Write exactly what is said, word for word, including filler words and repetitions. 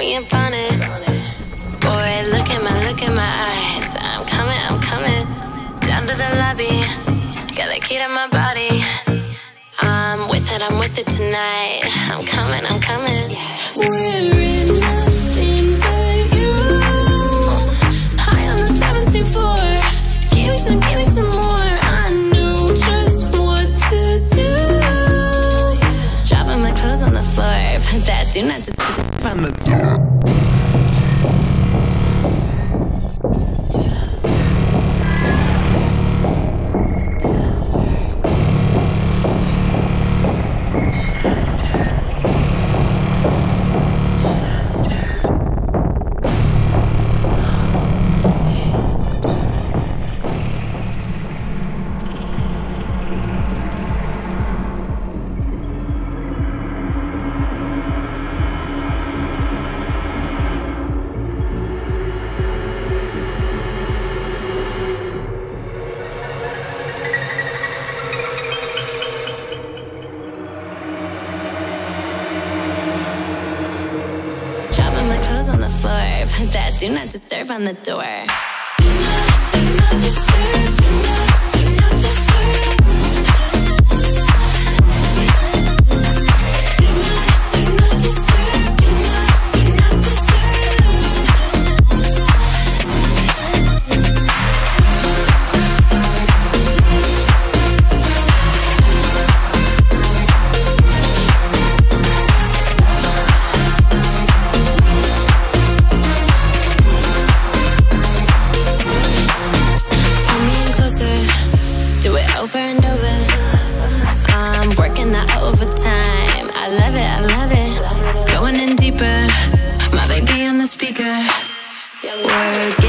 me upon it. Boy, look at my, look at my eyes. I'm coming, I'm coming down to the lobby. Got the key to my body. I'm with it, I'm with it tonight. I'm coming, I'm coming. We're in nothing but you. High on the seventeenth floor. Give me some, give me some more. I know just what to do. Dropping my clothes on the floor, but that do not disturb on the door. On the floor, but that do not disturb on the door. Do not, do not disturb, do not, do not disturb. Do not, do not disturb, do not, do not disturb. Over and over, I'm working the overtime. I love it, I love it. Going in deeper, my baby on the speaker. Word